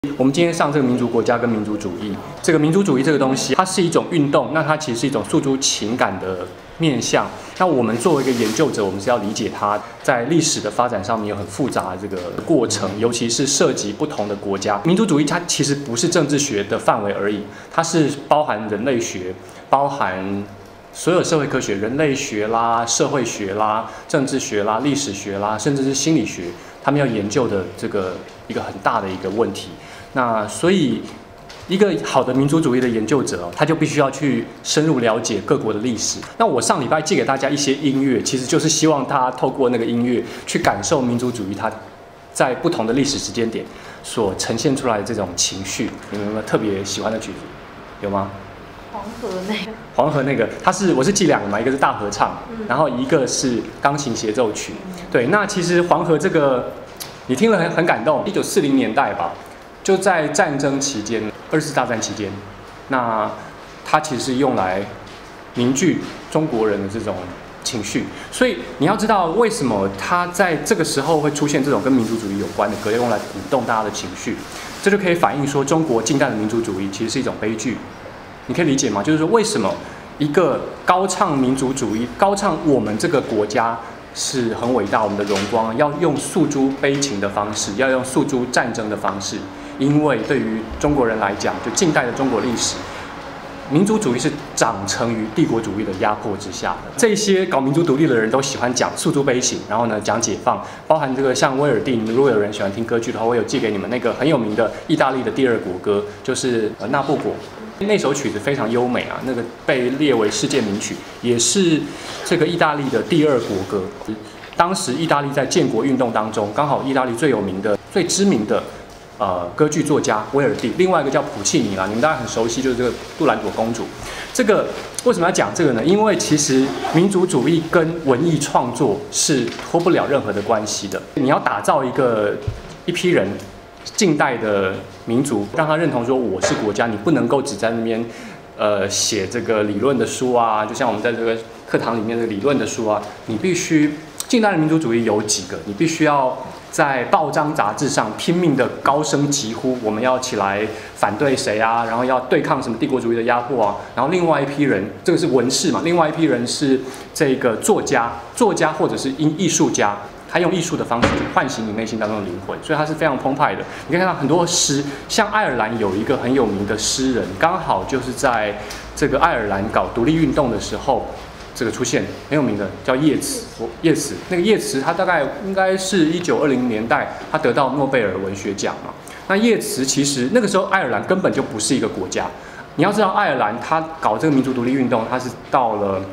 我们今天上这个民族国家跟民族主义，这个民族主义这个东西，它是一种运动，那它其实是一种诉诸情感的面向。那我们作为一个研究者，我们是要理解它在历史的发展上面有很复杂的这个过程，尤其是涉及不同的国家。民族主义它其实不是政治学的范围而已，它是包含人类学，包含所有社会科学，人类学啦、社会学啦、政治学啦、历史学啦，甚至是心理学，他们要研究的这个一个很大的一个问题。那所以，一个好的民族主义的研究者，他就必须要去深入了解各国的历史。那我上礼拜寄给大家一些音乐，其实就是希望大家透过那个音乐去感受民族主义它在不同的历史时间点所呈现出来的这种情绪。你们有没有特别喜欢的曲子？有吗？黄河那个，我是寄两个嘛，一个是大合唱，然后一个是钢琴协奏曲。对，那其实黄河这个，你听了很感动。1940年代吧，就在战争期间，2次大战期间，那它其实是用来凝聚中国人的这种情绪。所以你要知道，为什么它在这个时候会出现这种跟民族主义有关的歌，用来鼓动大家的情绪，这就可以反映说，中国近代的民族主义其实是一种悲剧。你可以理解吗？就是说，为什么一个高唱民族主义、高唱我们这个国家是很伟大、我们的荣光，要用诉诸悲情的方式，要用诉诸战争的方式？因为对于中国人来讲，就近代的中国历史，民族主义是长成于帝国主义的压迫之下的。这些搞民族独立的人都喜欢讲诉诸悲情，然后呢讲解放，包含这个像威尔第，如果有人喜欢听歌剧的话，我有寄给你们那个很有名的意大利的第二国歌，就是纳布果。那首曲子非常优美啊，那个被列为世界名曲，也是这个意大利的第二国歌。当时意大利在建国运动当中，刚好意大利最有名的、最知名的歌剧作家威尔第，另外一个叫普契尼啦，你们大家很熟悉，就是这个杜兰朵公主。这个为什么要讲这个呢？因为其实民族主义跟文艺创作是脱不了任何的关系的。你要打造一批人。近代的民族，让他认同说我是国家，你不能够只在那边写这个理论的书啊，就像我们在这个课堂里面的理论的书啊，你必须近代的民族主义有几个，你必须要在报章杂志上拼命的高声疾呼，我们要起来反对谁啊，然后要对抗什么帝国主义的压迫啊，然后另外一批人，这个是文士嘛，另外一批人是这个作家或者是艺术家。他用艺术的方式去唤醒你内心当中的灵魂，所以他是非常澎湃的。你可以看到很多诗，像爱尔兰有一个很有名的诗人，刚好就是在这个爱尔兰搞独立运动的时候，这个出现很有名的叫叶茨。那个叶茨他大概应该是1920年代，他得到诺贝尔文学奖嘛。那叶茨其实那个时候爱尔兰根本就不是一个国家。你要知道，爱尔兰他搞这个民族独立运动，他是到了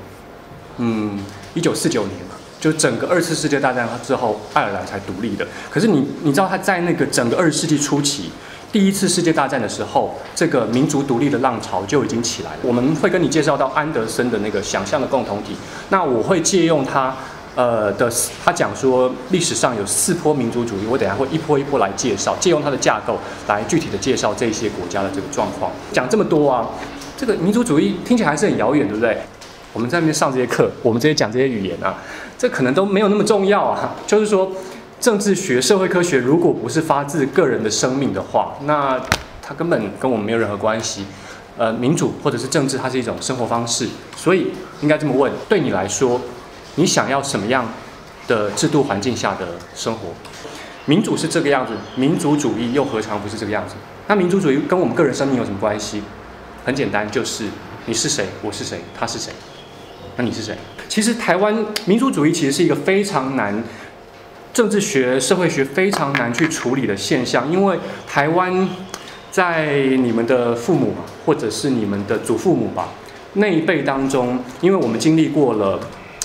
1949年。就整个2次世界大战之后，爱尔兰才独立的。可是你知道他在那个整个20世纪初期，第1次世界大战的时候，这个民族独立的浪潮就已经起来了。我们会跟你介绍到安德森的那个想象的共同体。那我会借用他他讲说历史上有4波民族主义，我等一下会一波一波来介绍，借用他的架构来具体的介绍这些国家的这个状况。讲这么多啊，这个民族主义听起来还是很遥远，对不对？我们在那边上这些课，我们这些讲这些语言啊，这可能都没有那么重要啊。就是说，政治学、社会科学如果不是发自个人的生命的话，那它根本跟我们没有任何关系。民主或者是政治，它是一种生活方式，所以应该这么问：对你来说，你想要什么样的制度环境下的生活？民主是这个样子，民族主义又何尝不是这个样子？那民族主义跟我们个人生命有什么关系？很简单，就是你是谁，我是谁，他是谁。那你是谁？其实台湾民族主义其实是一个非常难，政治学、社会学非常难去处理的现象，因为台湾在你们的父母或者是你们的祖父母吧那一辈当中，因为我们经历过了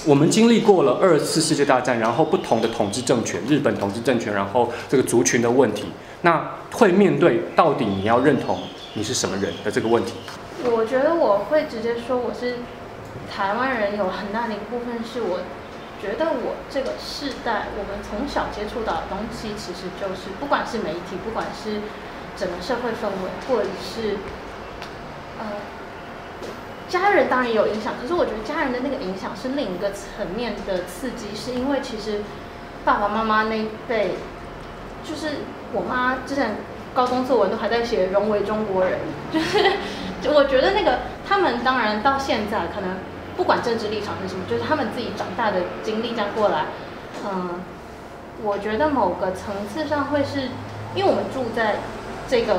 2次世界大战，然后不同的统治政权，日本统治政权，然后这个族群的问题，那会面对到底你要认同你是什么人的这个问题。 我觉得我会直接说我是台湾人，有很大的一部分是我觉得我这个世代，我们从小接触到的东西，其实就是不管是媒体，不管是整个社会氛围，或者是家人当然也有影响，可是我觉得家人的那个影响是另一个层面的刺激，是因为其实爸爸妈妈那一辈，就是我妈之前高中作文都还在写“荣为中国人”，我觉得那个他们当然到现在可能不管政治立场是什么，就是他们自己长大的经历这样过来，我觉得某个层次上会是，因为我们住在这个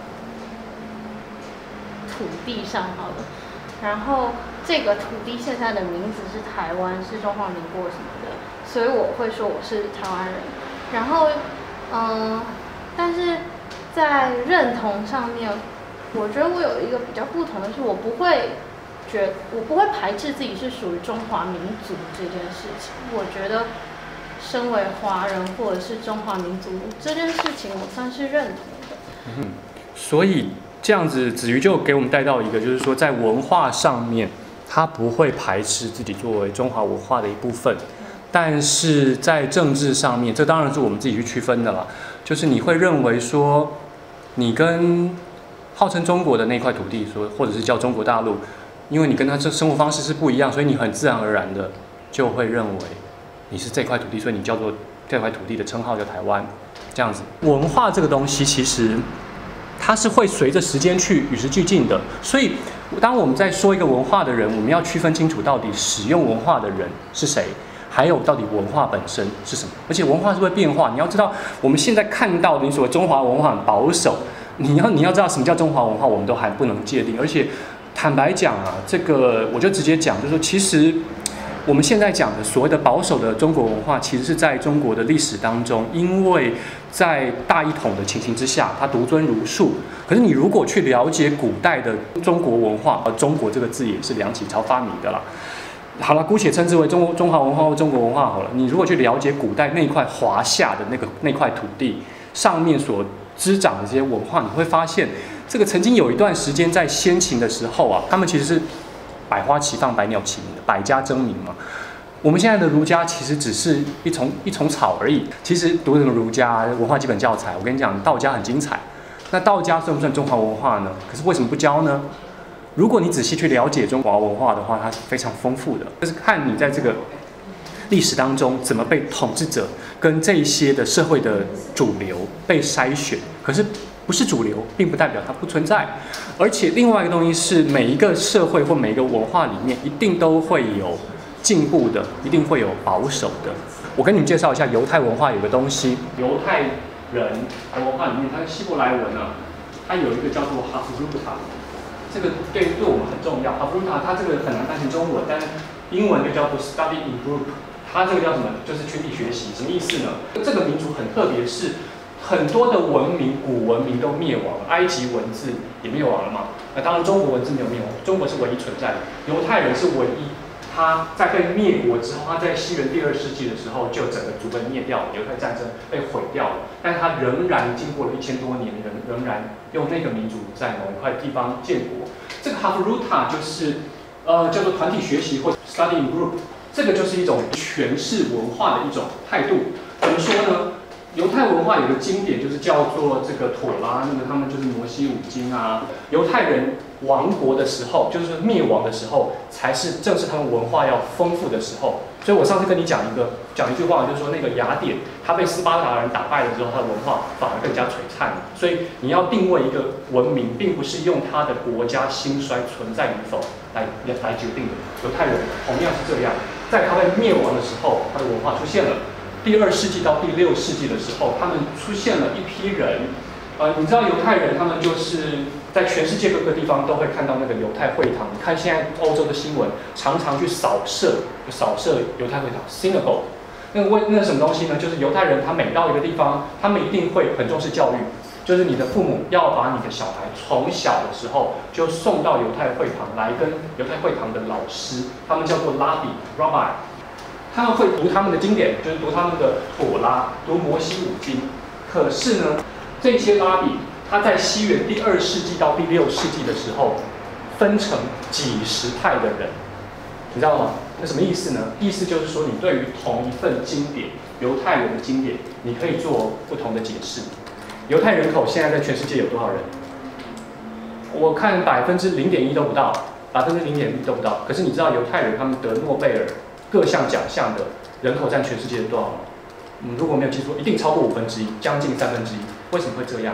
土地上好了，然后这个土地现在的名字是台湾，是中华民国什么的，所以我会说我是台湾人。然后，但是在认同上面，我觉得我有一个比较不同的是，我不会排斥自己是属于中华民族这件事情。我觉得，身为华人或者是中华民族这件事情，我算是认同的。 所以这样子，子瑜就给我们带到一个，就是说在文化上面，他不会排斥自己作为中华文化的一部分。但是在政治上面，这当然是我们自己去区分的了。就是你会认为说，你跟号称中国的那块土地说，或者是叫中国大陆，因为你跟他这生活方式是不一样，所以你很自然而然的就会认为你是这块土地，所以你叫做这块土地的称号叫台湾。这样子，文化这个东西其实它是会随着时间去与时俱进的。所以，当我们在说一个文化的人，我们要区分清楚到底使用文化的人是谁。还有到底文化本身是什么？而且文化是会变化。你要知道，我们现在看到的你所谓中华文化很保守，你要知道什么叫中华文化，我们都还不能界定。而且坦白讲啊，这个我就直接讲，就是说，其实我们现在讲的所谓的保守的中国文化，其实是在中国的历史当中，因为在大一统的情形之下，它独尊儒术。可是你如果去了解古代的中国文化，中国这个字也是梁启超发明的啦。好了，姑且称之为中华文化或中国文化好了。你如果去了解古代那块华夏的那块土地上面所滋长的这些文化，你会发现，这个曾经有一段时间在先秦的时候啊，他们其实是百花齐放、百鸟齐鸣的，百家争鸣嘛。我们现在的儒家其实只是一丛草而已。其实读什么儒家文化基本教材，我跟你讲，道家很精彩。那道家算不算中华文化呢？可是为什么不教呢？如果你仔细去了解中华文化的话，它是非常丰富的，就是看你在这个历史当中怎么被统治者跟这一些的社会的主流被筛选。可是不是主流，并不代表它不存在。而且另外一个东西是，每一个社会或每一个文化里面，一定都会有进步的，一定会有保守的。我跟你们介绍一下犹太文化有个东西，犹太人的文化里面，它的希伯来文啊，它有一个叫做哈弗鲁塔。这个对我们很重要。哈弗鲁塔它这个很难翻成中文，但是英文就叫做 study in group。它这个叫什么？就是群体学习。什么意思呢？这个民族很特别，是很多的文明，古文明都灭亡了，埃及文字也灭亡了嘛。那当然中国文字没有灭亡，中国是唯一存在的。犹太人是唯一，他在被灭国之后，他在西元第2世纪的时候就整个族被灭掉了，犹太战争被毁掉了。但是他仍然经过了1000多年，仍然用那个民族在某一块地方建国。这个哈弗鲁塔就是叫做团体学习或 study in group， 这个就是一种诠释文化的一种态度。怎么说呢？犹太文化有个经典，就是叫做这个妥拉，那么他们就是摩西五经啊。犹太人亡国的时候，就是灭亡的时候，才是正是他们文化要丰富的时候。所以我上次跟你讲一句话，就是说那个雅典，他被斯巴达人打败了之后，他的文化反而更加璀璨。所以你要定位一个文明，并不是用他的国家兴衰存在与否来决定的。犹太人同样是这样，在他被灭亡的时候，他的文化出现了。第2世纪到第6世纪的时候，他们出现了一批人，你知道犹太人他们就是在全世界各个地方都会看到那个犹太会堂。你看现在欧洲的新闻，常常去扫射犹太会堂 synagogue。那什么东西呢？就是犹太人他每到一个地方，他们一定会很重视教育，就是你的父母要把你的小孩从小的时候就送到犹太会堂来跟犹太会堂的老师，他们叫做拉比 rabbi。他们会读他们的经典，就是读他们的妥拉，读摩西五经。可是呢，这些拉比他在西元第2世纪到第6世纪的时候，分成几十派的人，你知道吗？那什么意思呢？意思就是说，你对于同一份经典，犹太人的经典，你可以做不同的解释。犹太人口现在在全世界有多少人？我看0.1%都不到，0.1%都不到。可是你知道犹太人他们得诺贝尔各项奖项的人口占全世界多少吗？如果没有记错，一定超过1/5，将近1/3。为什么会这样？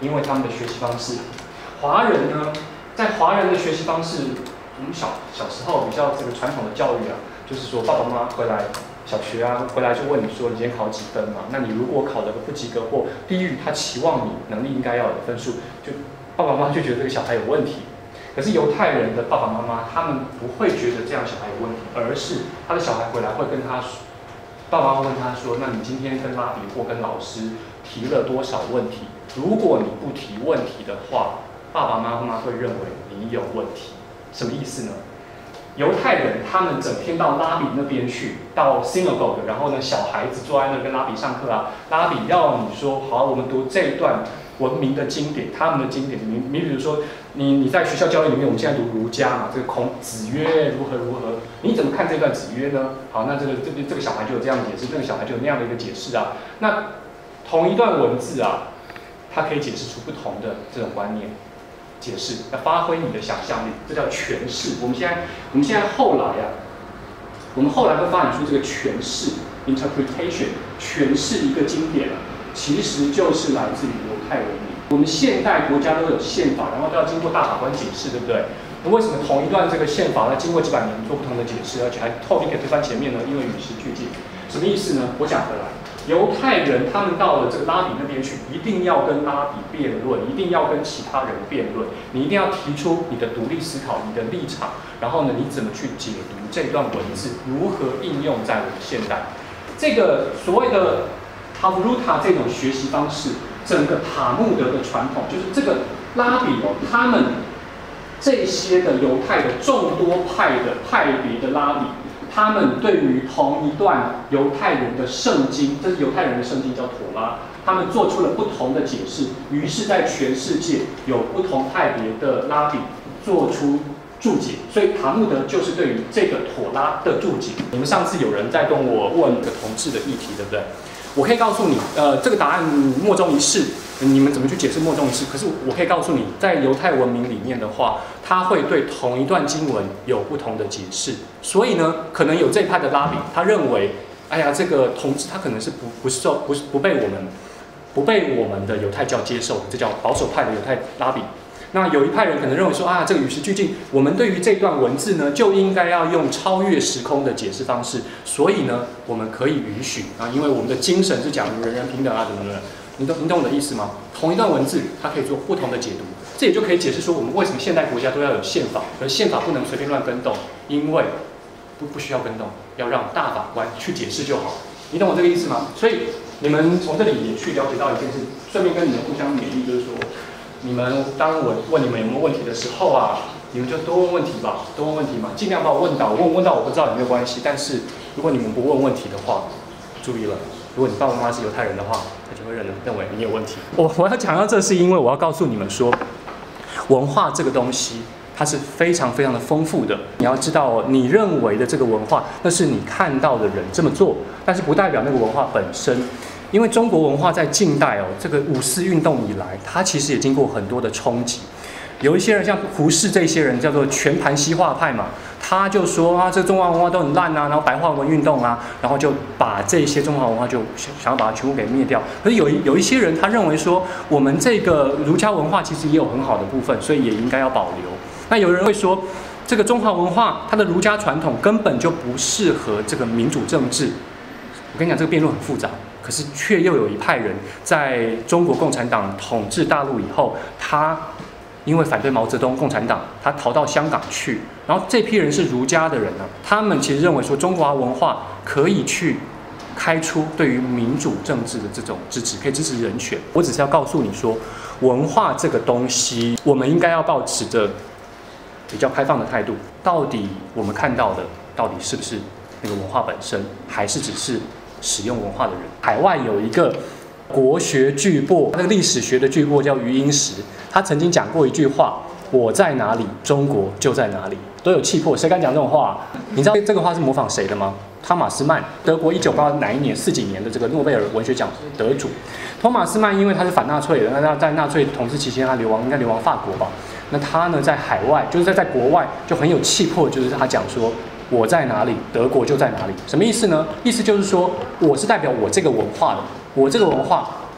因为他们的学习方式。华人呢，在华人的学习方式，我们小时候比较这个传统的教育啊，就是说爸爸妈妈回来小学啊回来就问你说你今天考几分嘛？那你如果考了个不及格或低于他期望你能力应该要有的分数，就爸爸妈妈就觉得这个小孩有问题。可是犹太人的爸爸妈妈他们不会觉得这样小孩有问题，而是他的小孩回来会跟他说，爸爸妈妈问他说，那你今天跟拉比或跟老师提了多少问题？如果你不提问题的话，爸爸妈妈会认为你有问题。什么意思呢？犹太人他们整天到拉比那边去，到 synagogue， 然后呢，小孩子坐在那跟拉比上课啊，拉比要你说好，我们读这一段文明的经典，他们的经典。你比如说，你在学校教育里面，我们现在读儒家嘛，这个子曰如何如何，你怎么看这段子曰呢？好，那这个小孩就有这样解释，这个小孩就有那样的一个解释啊。那同一段文字啊，它可以解释出不同的这种观念。解释，要发挥你的想象力，这叫诠释。我们现在后来啊，我们后来会发展出这个诠释 （interpretation）， 诠释一个经典啊，其实就是来自于犹太文明。我们现代国家都有宪法，然后都要经过大法官解释，对不对？那为什么同一段这个宪法要经过几百年做不同的解释，而且还透明可以推翻前面呢？因为与时俱进。什么意思呢？我讲回来。犹太人他们到了这个拉比那边去，一定要跟拉比辩论，一定要跟其他人辩论，你一定要提出你的独立思考、你的立场，然后呢，你怎么去解读这段文字，如何应用在我们现代？这个所谓的哈夫鲁塔这种学习方式，整个塔木德的传统，就是这个拉比哦，他们这些的犹太的众多派别的拉比。他们对于同一段犹太人的圣经，这是犹太人的圣经叫妥拉，他们做出了不同的解释，于是，在全世界有不同派别的拉比做出注解，所以塔木德就是对于这个妥拉的注解。你们上次有人在跟我问一个同志的议题，对不对？我可以告诉你，这个答案莫衷一是，你们怎么去解释莫衷一是？可是我可以告诉你，在犹太文明里面的话，他会对同一段经文有不同的解释。所以呢，可能有这一派的拉比，他认为，哎呀，这个同志他可能是不被我们的犹太教接受，这叫保守派的犹太拉比。那有一派人可能认为说啊，这个与时俱进，我们对于这段文字呢，就应该要用超越时空的解释方式，所以呢，我们可以允许啊，因为我们的精神是讲人人平等啊，怎么的，你懂我的意思吗？同一段文字，它可以做不同的解读，这也就可以解释说我们为什么现代国家都要有宪法，而宪法不能随便乱更动，因为不需要更动，要让大法官去解释就好。你懂我这个意思吗？所以你们从这里也去了解到一件事，顺便跟你们互相勉励，就是说。你们当我问你们有没有问题的时候啊，你们就多问问题吧，多问问题嘛，尽量把我问到，问到我不知道也没有关系。但是如果你们不问问题的话，注意了，如果你爸爸妈妈是犹太人的话，他就会认为你有问题。我要讲到这是因为我要告诉你们说，文化这个东西它是非常非常的丰富的。你要知道哦，你认为的这个文化，那是你看到的人这么做，但是不代表那个文化本身。因为中国文化在近代哦，这个五四运动以来，它其实也经过很多的冲击。有一些人像胡适这些人叫做全盘西化派嘛，他就说啊，这中华文化都很烂啊，然后白话文运动啊，然后就把这些中华文化就想要把它全部给灭掉。可是有一些人他认为说，我们这个儒家文化其实也有很好的部分，所以也应该要保留。那有人会说，这个中华文化它的儒家传统根本就不适合这个民主政治。我跟你讲，这个辩论很复杂。可是却又有一派人在中国共产党统治大陆以后，他因为反对毛泽东共产党，他逃到香港去。然后这批人是儒家的人呢，他们其实认为说中华文化可以去开出对于民主政治的这种支持，可以支持人权。我只是要告诉你说，文化这个东西，我们应该要抱持着比较开放的态度。到底我们看到的，到底是不是那个文化本身，还是只是使用文化的人？海外有一个国学巨擘，那个历史学的巨擘叫余英时，他曾经讲过一句话：“我在哪里，中国就在哪里。”都有气魄，谁敢讲这种话啊？你知道这个话是模仿谁的吗？汤马斯曼，德国1980哪一年40几年的这个诺贝尔文学奖得主。托马斯曼因为他是反纳粹的，那他在纳粹统治期间他应该流亡法国吧？那他呢在海外，就是在国外就很有气魄，就是他讲说：“我在哪里，德国就在哪里。”什么意思呢？意思就是说，我是代表我这个文化的，我这个文化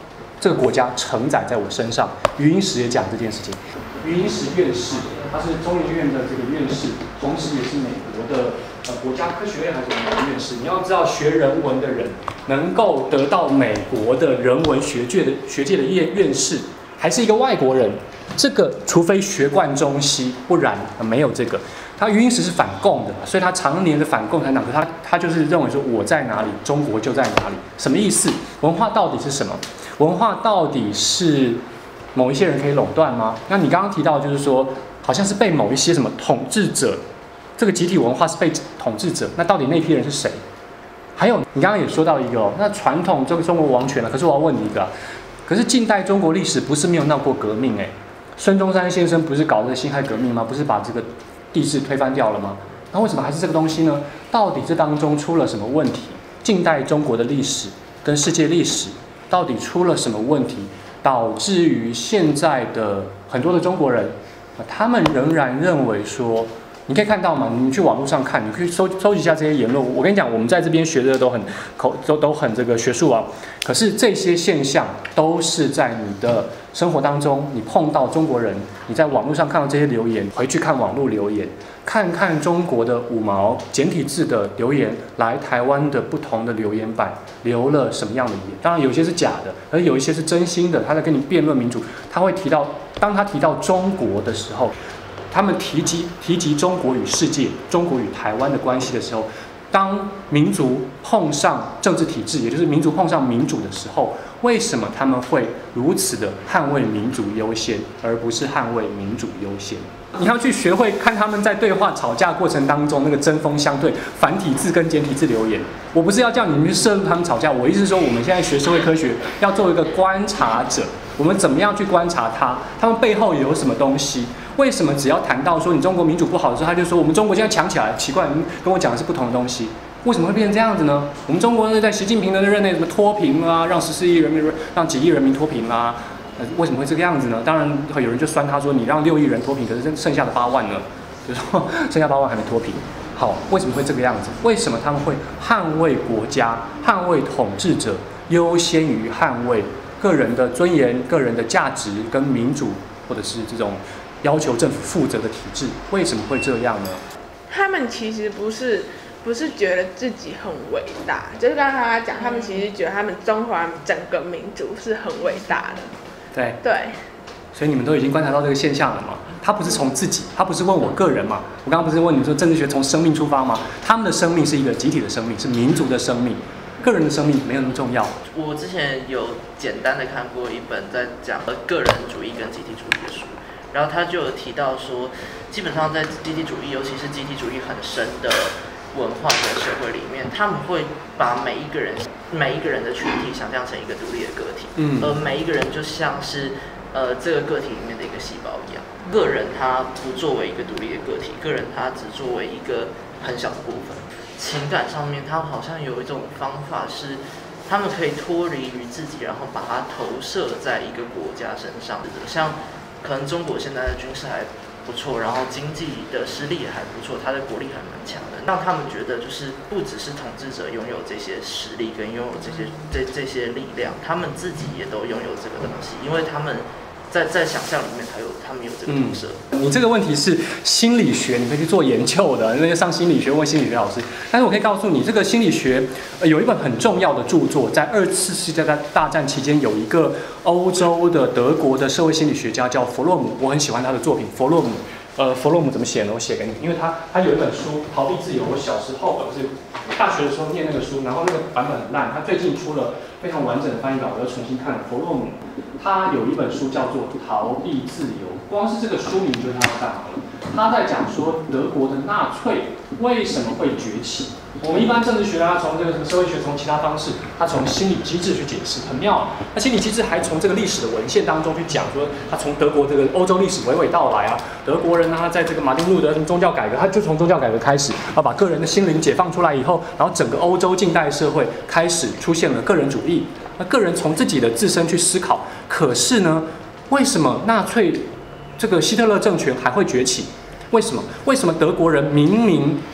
这个国家承载在我身上。余英时也讲这件事情。余英时院士，他是中研院的这个院士，同时也是美国的国家科学院还是什么院士。你要知道，学人文的人能够得到美国的人文学界的院士，还是一个外国人，这个除非学贯中西，不然没有这个。他余英时是反共的，所以他常年的反共产党，可他就是认为说我在哪里，中国就在哪里。什么意思？文化到底是什么？文化到底是某一些人可以垄断吗？那你刚刚提到就是说，好像是被某一些什么统治者，这个集体文化是被统治者，那到底那批人是谁？还有你刚刚也说到一个那传统这个中国王权了，可是我要问你一个，可是近代中国历史不是没有闹过革命孙中山先生不是搞这个辛亥革命吗？不是把这个帝制推翻掉了吗？那为什么还是这个东西呢？到底这当中出了什么问题？近代中国的历史跟世界历史到底出了什么问题，导致于现在的很多的中国人，他们仍然认为说，你可以看到嘛，你去网络上看，你可以收集一下这些言论。我跟你讲，我们在这边学的都很这个学术啊，可是这些现象都是在你的生活当中，你碰到中国人，你在网络上看到这些留言，回去看网络留言，看看中国的5毛简体字的留言，来台湾的不同的留言板留了什么样的言？当然有些是假的，而有一些是真心的，他在跟你辩论民主，他会提到，当他提到中国的时候。他们提及中国与世界、中国与台湾的关系的时候，当民族碰上政治体制，也就是民族碰上民主的时候，为什么他们会如此的捍卫民主优先，而不是捍卫民主优先？你要去学会看他们在对话吵架过程当中那个针锋相对，繁体字跟简体字留言。我不是要叫你们去摄入他们吵架，我意思是说，我们现在学社会科学要做一个观察者，我们怎么样去观察他们背后有什么东西？为什么只要谈到说你中国民主不好的时候，他就说我们中国现在强起来？奇怪，你跟我讲的是不同的东西，为什么会变成这样子呢？我们中国在习近平的任内什么脱贫啊，让14亿人民、让几亿人民脱贫啊，为什么会这个样子呢？当然有人就酸他说你让6亿人脱贫，可是剩下的8万呢？就是说剩下8万还没脱贫。好，为什么会这个样子？为什么他们会捍卫国家、捍卫统治者，优先于捍卫个人的尊严、个人的价值跟民主，或者是这种要求政府负责的体制？为什么会这样呢？ 他们其实不是觉得自己很伟大，就是刚刚他讲，他们其实觉得他们中华整个民族是很伟大的。对。 所以你们都已经观察到这个现象了嘛？他不是从自己，他不是问我个人嘛？我刚刚不是问你说政治学从生命出发吗？他们的生命是一个集体的生命，是民族的生命，个人的生命没有那么重要。 我之前有简单的看过一本在讲个人主义跟集体主义的书，然后他就有提到说，基本上在集体主义，尤其是集体主义很深的文化跟社会里面，他们会把每一个人的群体想象成一个独立的个体，而每一个人就像是这个个体里面的一个细胞一样。个人他不作为一个独立的个体，个人他只作为一个很小的部分。情感上面，他好像有一种方法是，他们可以脱离于自己，然后把它投射在一个国家身上。像可能中国现在的军事还不错，然后经济的实力也还不错，他的国力还蛮强的，让他们觉得就是不只是统治者拥有这些实力跟拥有这些力量，他们自己也都拥有这个东西，因为他们在想象里面他们有这个投射。 你这个问题是心理学，你可以去做研究的，那些上心理学问心理学老师。但是我可以告诉你，这个心理学有一本很重要的著作，在2次世界大战期间，有一个欧洲的德国的社会心理学家叫弗洛姆，我很喜欢他的作品。弗洛姆怎么写呢？我写给你，因为他有一本书《逃避自由》，我小时候不是大学的时候念那个书，然后那个版本很烂，他最近出了非常完整的翻译版，我又重新看了。弗洛姆他有一本书叫做《逃避自由》，光是这个书名就知道他干嘛了。他在讲说德国的纳粹为什么会崛起。我们一般政治学啊，从这个社会学，从其他方式，他从心理机制去解释，很妙。那心理机制还从这个历史的文献当中去讲说，他从德国这个欧洲历史娓娓道来啊，德国人啊，在这个马丁路德什么宗教改革，他就从宗教改革开始，把个人的心灵解放出来以后，然后整个欧洲近代社会开始出现了个人主义，那个人从自己的自身去思考。可是呢，为什么纳粹这个希特勒政权还会崛起？为什么德国人明明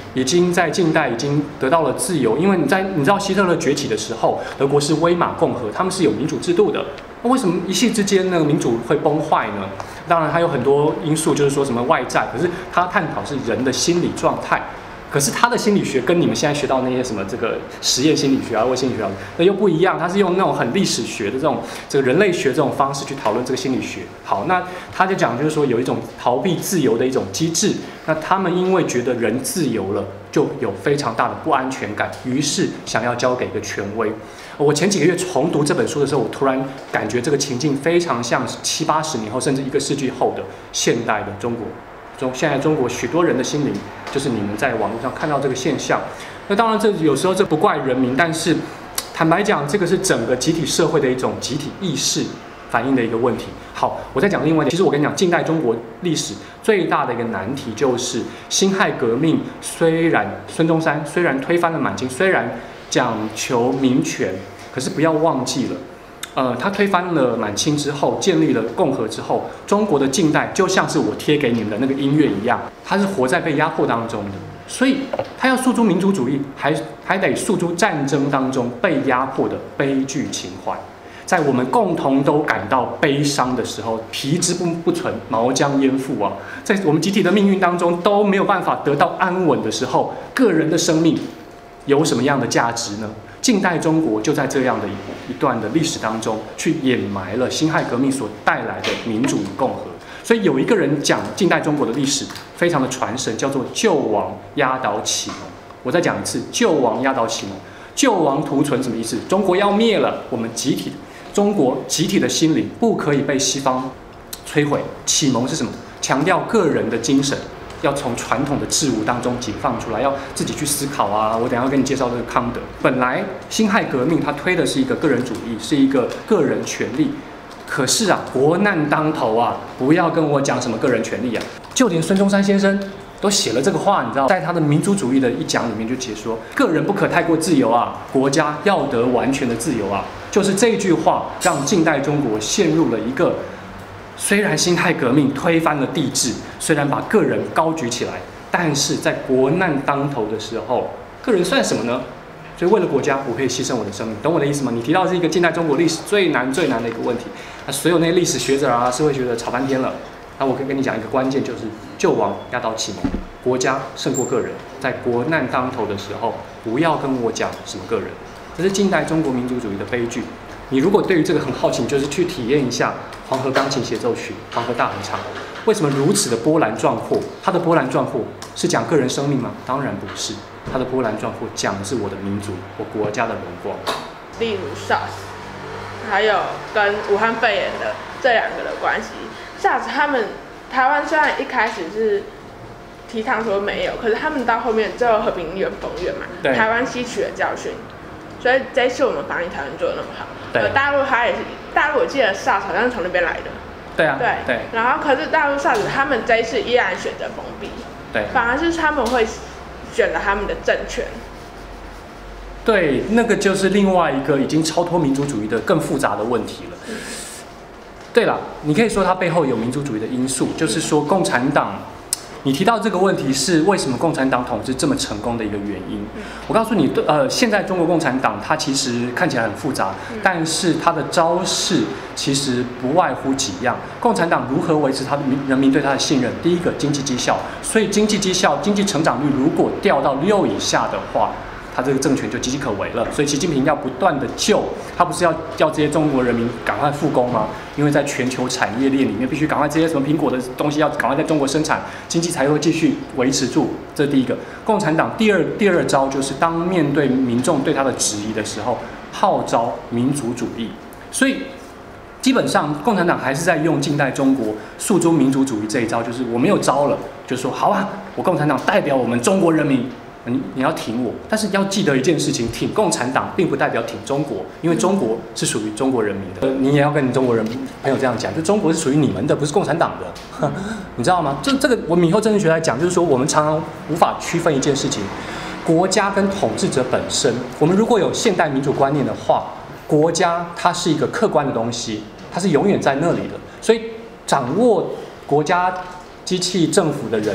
已经在近代已经得到了自由，因为你知道希特勒崛起的时候，德国是威玛共和，他们是有民主制度的。那为什么一夕之间那个民主会崩坏呢？当然，它有很多因素，就是说什么外在，可是它探讨是人的心理状态。可是他的心理学跟你们现在学到那些什么这个实验心理学啊、或心理学啊，那又不一样。他是用那种很历史学的这个人类学这种方式去讨论这个心理学。好，那他就讲就是说有一种逃避自由的一种机制。那他们因为觉得人自由了，就有非常大的不安全感，于是想要交给一个权威。我前几个月重读这本书的时候，我突然感觉这个情境非常像70、80年后，甚至1个世纪后的现代的中国。现在中国许多人的心灵，就是你们在网络上看到这个现象。那当然，这有时候这不怪人民，但是坦白讲，这个是整个集体社会的一种集体意识反映的一个问题。好，我再讲另外一点。其实我跟你讲，近代中国历史最大的一个难题就是辛亥革命。虽然孙中山虽然推翻了满清，虽然讲求民权，可是不要忘记了。他推翻了满清之后，建立了共和之后，中国的近代就像是我贴给你们的那个音乐一样，它是活在被压迫当中的。所以，他要诉诸民族主义，还得诉诸战争当中被压迫的悲剧情怀。在我们共同都感到悲伤的时候，皮之不存，毛将焉附啊！在我们集体的命运当中都没有办法得到安稳的时候，个人的生命有什么样的价值呢？近代中国就在这样的一段的历史当中，去掩埋了辛亥革命所带来的民主与共和。所以有一个人讲近代中国的历史非常的传神，叫做救亡压倒启蒙。我再讲一次，救亡压倒启蒙。救亡图存什么意思？中国要灭了，我们中国集体的心灵不可以被西方摧毁。启蒙是什么？强调个人的精神。要从传统的事物当中解放出来，要自己去思考啊！我等一下要跟你介绍这个康德。本来辛亥革命它推的是一个个人主义，是一个个人权利。可是啊，国难当头啊，不要跟我讲什么个人权利啊！就连孙中山先生都写了这个话，你知道，在他的民族主义的一讲里面就解说，个人不可太过自由啊，国家要得完全的自由啊。就是这句话，让近代中国陷入了一个。虽然辛亥革命推翻了帝制，虽然把个人高举起来，但是在国难当头的时候，个人算什么呢？所以为了国家，我可以牺牲我的生命，懂我的意思吗？你提到是一个近代中国历史最难的一个问题，那所有那些历史学者啊、社会学者吵翻天了。那我可以跟你讲一个关键，就是救亡压倒启蒙，国家胜过个人。在国难当头的时候，不要跟我讲什么个人，这是近代中国民族主义的悲剧。你如果对于这个很好奇，就是去体验一下《黄河钢琴协奏曲》《黄河大合唱》，为什么如此的波澜壮阔？它的波澜壮阔是讲个人生命吗？当然不是，它的波澜壮阔讲的是我的民族、我国家的荣光。 例如 SARS， 还有跟武汉肺炎的这两个的关系。SARS 他们台湾虽然一开始是提倡说没有，可是他们到后面最后和平医院封院嘛，台湾吸取了教训，所以这一次我们防疫台湾做得那么好。大陆它也是，大陆我记得 SARS 好像是从那边来的。 对啊， 对。然后可是大陆 SARS 他们这一次依然选择封闭， 对， 反而是他们会选择他们的政权。 对，那个就是另外一个已经超脱民族主义的更复杂的问题了。对了，你可以说它背后有民族主义的因素，就是说共产党。你提到这个问题是为什么共产党统治这么成功的一个原因？我告诉你，现在中国共产党它其实看起来很复杂，但是它的招式其实不外乎几样。共产党如何维持它的人民对它的信任？第一个，经济绩效。所以经济绩效、经济成长率如果掉到6以下的话，他这个政权就岌岌可危了。所以习近平要不断的救，他不是要这些中国人民赶快复工吗？因为在全球产业链里面，必须赶快这些什么苹果的东西要赶快在中国生产，经济才会继续维持住。这是第一个。共产党第二招就是当面对民众对他的质疑的时候，号召民族主义。所以基本上共产党还是在用近代中国诉诸民族主义这一招，就是我没有招了，就说好啊，我共产党代表我们中国人民。你要挺我，但是要记得一件事情，挺共产党并不代表挺中国，因为中国是属于中国人民的。你也要跟你中国人朋友这样讲，就中国是属于你们的，不是共产党的，你知道吗？这个我们以后政治学来讲，就是说我们常常无法区分一件事情，国家跟统治者本身。我们如果有现代民主观念的话，国家它是一个客观的东西，它是永远在那里的，所以掌握国家机器政府的人。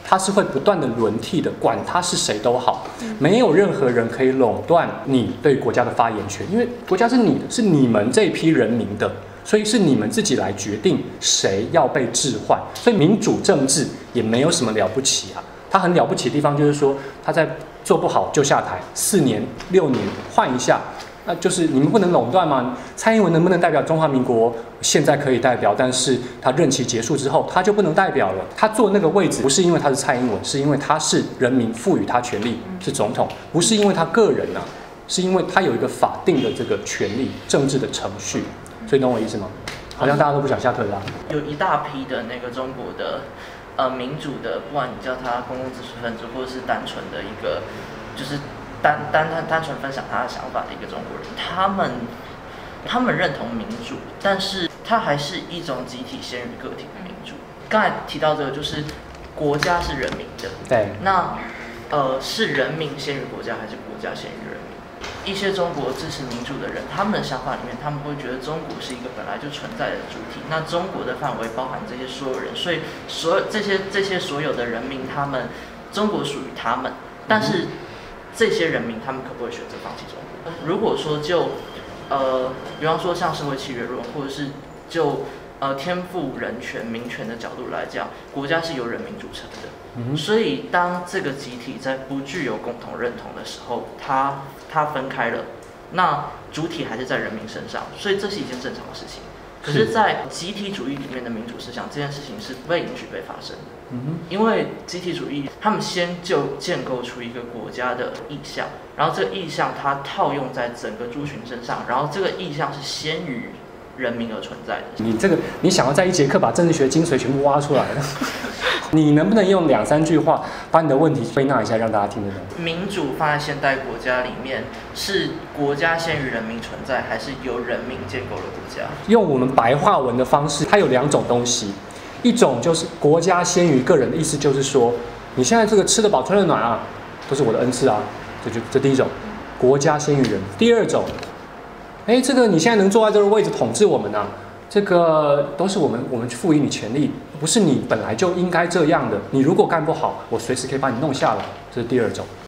它是会不断的轮替的，管它是谁都好，没有任何人可以垄断你对国家的发言权，因为国家是你的，是你们这批人民的。所以是你们自己来决定谁要被置换，所以民主政治也没有什么了不起啊。它很了不起的地方就是说，他在做不好就下台，4年6年换一下，那就是你们不能垄断嘛。蔡英文能不能代表中华民国？现在可以代表，但是他任期结束之后，他就不能代表了。他坐那个位置不是因为他是蔡英文，是因为他是人民赋予他权力，是总统，不是因为他个人啊，是因为他有一个法定的这个权利，政治的程序。所以懂我意思吗？好像大家都不想下特斯拉。 有一大批的那个中国的民主的，不管你叫他公共知识分子，或者是单纯的一个就是单纯分享他的想法的一个中国人，他们认同民主，但是它还是一种集体先于个体的民主。刚才提到这个，就是国家是人民的， 对， 那是人民先于国家，还是国家先于人民？一些中国支持民主的人，他们的想法里面，他们会觉得中国是一个本来就存在的主体，那中国的范围包含这些所有人，所以这些所有的人民，中国属于他们，但是这些人民他们可不可以选择放弃中国？如果说比方说像社会契约论，或者是就天赋人权、民权的角度来讲，国家是由人民组成的。所以当这个集体在不具有共同认同的时候，它分开了，那主体还是在人民身上，所以这是一件正常的事情。可是，在集体主义里面的民主思想，这件事情是不允许被发生的。因为集体主义，他们先就建构出一个国家的意象，然后这个意象它套用在整个族群身上，然后这个意象是先于人民而存在的。 你想要在一节课把政治学精髓全部挖出来了，你能不能用2、3句话把你的问题归纳一下，让大家听得懂？ 民主放在现代国家里面，是国家先于人民存在，还是由人民建构了国家？ 用我们白话文的方式，它有2种东西，一种就是国家先于个人的意思，就是说你现在这个吃得饱穿得暖啊，都是我的恩赐啊，这第一种，国家先于人。第二种，这个你现在能坐在这个位置统治我们啊，这个都是我们赋予你权利，不是你本来就应该这样的。你如果干不好，我随时可以把你弄下来，这是第二种。